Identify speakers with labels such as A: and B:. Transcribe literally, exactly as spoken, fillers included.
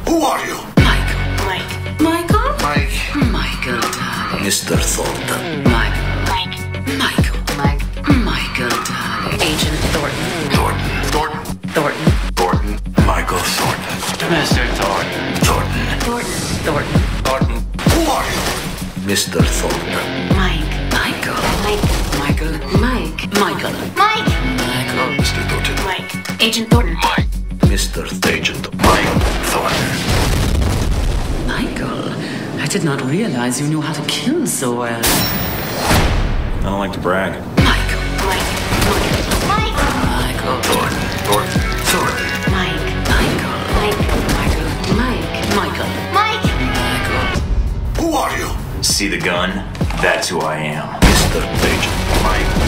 A: Who are you?
B: Michael. Mike. Michael?
A: Mike.
B: Michael, darling.
A: Mister Thornton.
B: Michael. Mike. Michael. Mike. Michael, darling. Agent Thornton.
A: Thornton. Thornton.
B: Thornton.
A: Thornton. Michael Thornton.
C: Mister Thornton.
A: Thornton.
B: Thornton. Thornton.
A: Thornton. Who are you? Mister Thornton.
B: Mike. Michael. Mike. Michael. Mike. Michael. Mike. Michael.
A: Mister Thornton.
B: Mike. Agent Thornton.
A: Mike. Mister Agent Mike Thornton.
B: Michael, I did not realize you knew how to kill so well.
C: I don't like to brag.
B: Michael. Mike. Michael. Mike. Michael.
A: Thornton. Thornton. Thornton.
B: Mike. Michael. Mike. Michael. Mike. Michael. Mike. Michael.
A: Who are you?
C: See the gun? That's who I am.
A: Mister Agent Mike